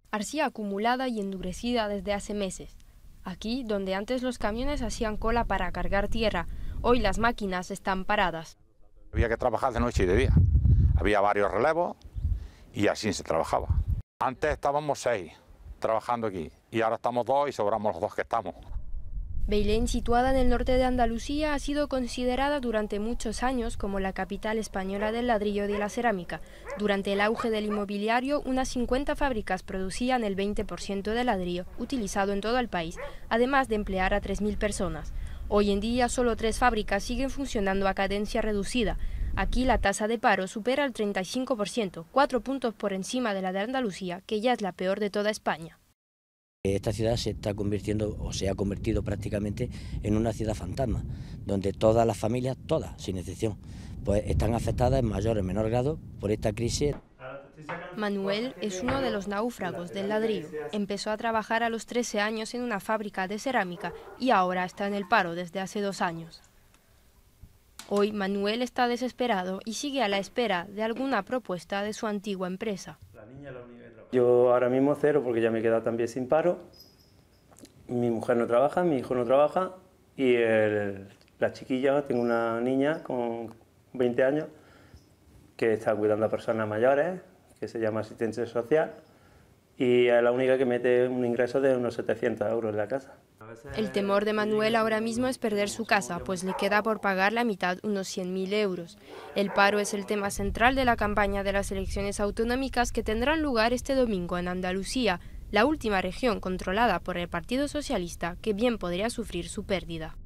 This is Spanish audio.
Arcilla acumulada y endurecida desde hace meses. Aquí, donde antes los camiones hacían cola para cargar tierra, hoy las máquinas están paradas. Había que trabajar de noche y de día. Había varios relevos y así se trabajaba. Antes estábamos 6 trabajando aquí y ahora estamos 2 y sobramos los 2 que estamos. Bailén, situada en el norte de Andalucía, ha sido considerada durante muchos años como la capital española del ladrillo y de la cerámica. Durante el auge del inmobiliario, unas 50 fábricas producían el 20% del ladrillo, utilizado en todo el país, además de emplear a 3.000 personas. Hoy en día, solo 3 fábricas siguen funcionando a cadencia reducida. Aquí la tasa de paro supera el 35%, 4 puntos por encima de la de Andalucía, que ya es la peor de toda España. Esta ciudad se está convirtiendo, o se ha convertido prácticamente en una ciudad fantasma, donde todas las familias, todas, sin excepción, pues están afectadas en mayor o menor grado por esta crisis. Manuel es uno de los náufragos del ladrillo. Empezó a trabajar a los 13 años en una fábrica de cerámica y ahora está en el paro desde hace 2 años. Hoy Manuel está desesperado y sigue a la espera de alguna propuesta de su antigua empresa. Yo ahora mismo cero porque ya me he quedado también sin paro. Mi mujer no trabaja, mi hijo no trabaja y la chiquilla, tengo una niña con 20 años que está cuidando a personas mayores, que se llama asistencia social, y es la única que mete un ingreso de unos 700 euros en la casa. El temor de Manuel ahora mismo es perder su casa, pues le queda por pagar la mitad, unos 100.000 euros. El paro es el tema central de la campaña de las elecciones autonómicas que tendrán lugar este domingo en Andalucía, la última región controlada por el Partido Socialista que bien podría sufrir su pérdida.